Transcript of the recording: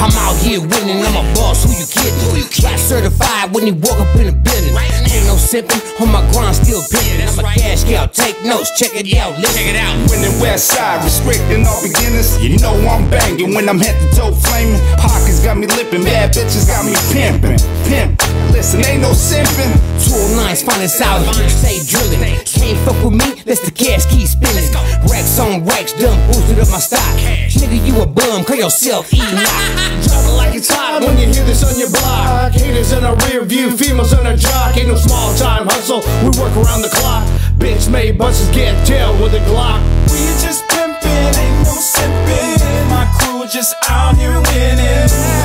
I'm out here winning, I'm a boss, who you kidding? Rap certified when you walk up in the building. Ain't no sipping, on my grind still pimping. I'm a cash cow, take notes, check it out, listen. Check it out. Winning West Side, restricting all beginners. You know I'm banging when I'm head to toe flaming. Pockets got me lipping, bad bitches got me pimping. Pimp, listen, ain't no simping. 209's finest out, stay drilling. Can't fuck with me, let's the cash keep spinning. Racks on racks, done boosted up my stock. Nigga, you a bum, call yourself eating out. Drop it like it's hot when you hear this on your block. Haters in a rear view, females in a jock. Ain't no small time hustle, we work around the clock. Bitch made buses get tailed with a Glock. We just pimpin', ain't no sippin'. My crew just out here winning.